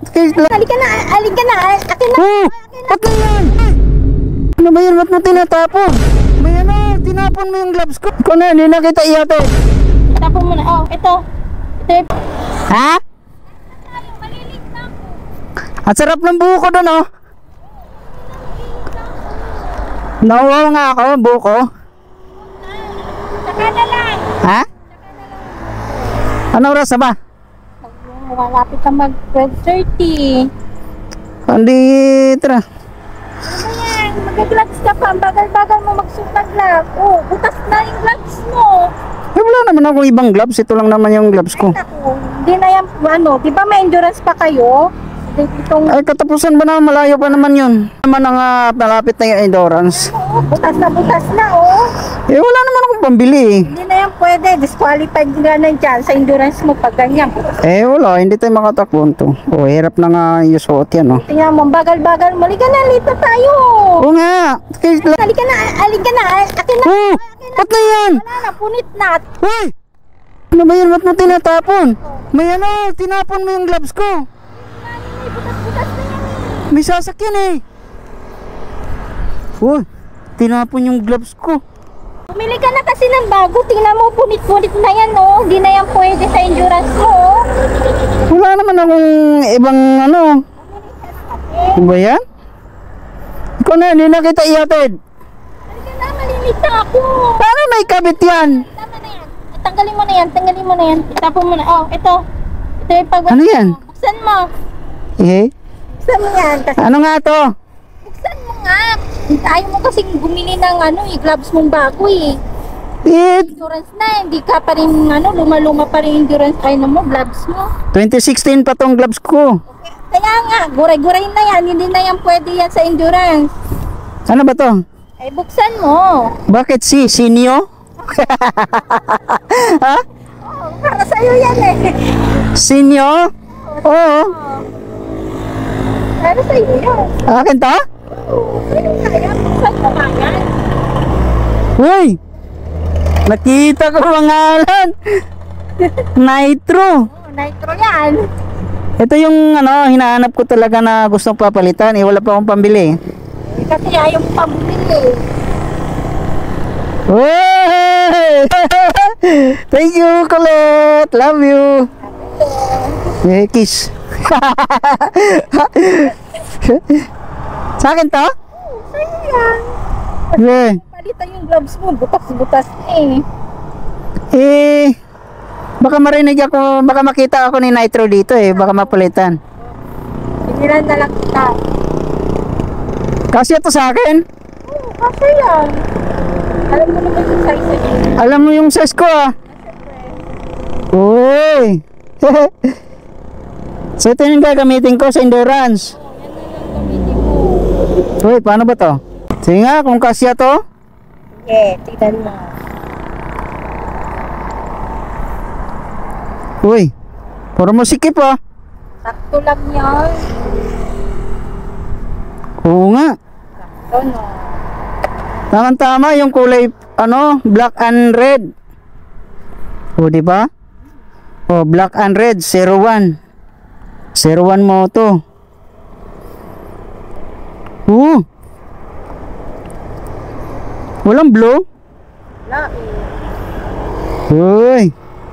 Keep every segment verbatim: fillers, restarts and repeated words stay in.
Halika na, halika na. Akin na. Oh, ba't na yan? Ano ba yan? Ba't mo tinatapon? May ano, tinapon mo yung gloves ko. Ikaw na, hindi na kita iyate. Tapon mo na. Oh, ito. Ito yung... Ha? At sarap ng buko doon, oh. Nauwaw nga ako, buko. Saka na lang. Ha? Ano oras na ba? Malapit ka mag twelve thirty. Hindi, tara. Ano yan? Mag-gloves ka pa. Bagal-bagal mo magsuot ng gloves. Oh, butas na yung gloves mo. Eh, wala naman akong ibang gloves. Ito lang naman yung gloves ko. Ako, hindi na yan, ano, di ba may endurance pa kayo? Itong... Ay, katapusan ba naman? Malayo pa naman yun. Naman ang uh, malapit na yung endurance. Oo, butas na butas na, oh. Eh, wala naman akong pambili eh. Hindi na yan pwede. Disqualified ka na dyan sa endurance mo pag ganyan. Eh, wala. Hindi tayo makatakbo to. Oh, hirap na nga yung suot yan, oh. Tingnan mo, bagal-bagal mo. Halika na, lito tayo. Oo nga. Halika na, halika na. Akin na. Oh, ba't na yan? Wala na, punit na. Uy! Ano ba yan? Ba't mo tinatapon? May ano, tinapon mo yung gloves ko. May butas-butas na yan. May sasakyan eh. Uy, tinapon yung gloves ko. Bumili ka na kasi ng bago. Tingnan mo, punit-punit na yan, oh. Hindi na yan pwede sa endurance mo, oh. Wala naman akong ibang ano. Ano ba yan? Ikaw na, hindi na kita ihatid. Halika na, malilita ako. Paano may kabit yan? Tama na yan. Tanggalin mo na yan, tanggalin mo na yan. Itapon mo na. Oh, ito. Ito yung pag... Ano yan? Buksan mo. Eh? Buksan mo yan. Kasi Ano nga to? buksan mo nga. Ayaw mo kasing bumili ng ano, eh, gloves mong bago eh. It, Endurance na, hindi ka pa rin ano, luma-luma pa rin endurance ano mo, gloves mo. twenty sixteen pa tong gloves ko. Kaya nga, guray-guray na yan. Hindi na yan pwede yan sa endurance. Ano ba to? Ay, buksan mo. Bakit si Sinyo? Ha? Oh, para sa'yo yan eh. Sinyo? Oo. Para sa'yo yan. Akin to? Ano kaya? Buksan mo nga yan. Uy! Nakita ko pangalan. Nitro. Oh, nitro yan. Ito yung ano, hinahanap ko talaga na gustong papalitan. Eh, wala pa akong pambili. Eh, kasi ayaw mo pa bumili. Hey! Thank you, Colette. Love you. Eh, kiss. Sa akin to? Oh, sa'yo yan. Yeah. Palitan yung gloves mo, butas-butas eh. Eh, baka marinig ako, baka makita ako ni Nitro dito eh. Baka mapalitan. Siniran na lang kita. Kasi ito sa akin. Oo, kasi yan. Alam mo naman yung size niya. Alam mo yung size ko ah. Uy. So ito yung gagamitin ko sa endurance. Oo, yan na lang gamitin mo. Uy, paano ba to? Sige nga, kung kasya to. Okay, tignan mo. Uy, puro mo sikip ah. Sakto lang yan. Oo nga. Sakto no. Tama-tama yung kulay ano, black and red. O di ba? O black and red zero one. zero one moto. Oo. Walang blue? Wala eh. Uy.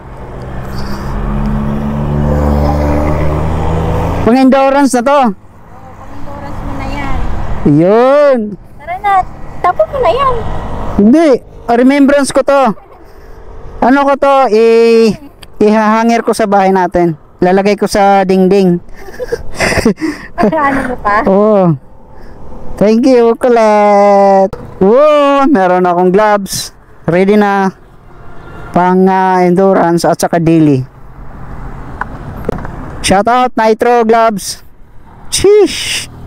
Pang-endurance na to. Oo, pang-endurance mo na yan. Yun. Tara na, tapos mo na yan. Hindi, remembrance ko to. Ano ko to, i ihahangir ko sa bahay natin. Lalagay ko sa dingding. Ano mo pa? Oh. Thank you, Colette. Oh, meron akong gloves. Ready na pang uh, endurance at saka daily. Shout out Nitro gloves. Sheesh.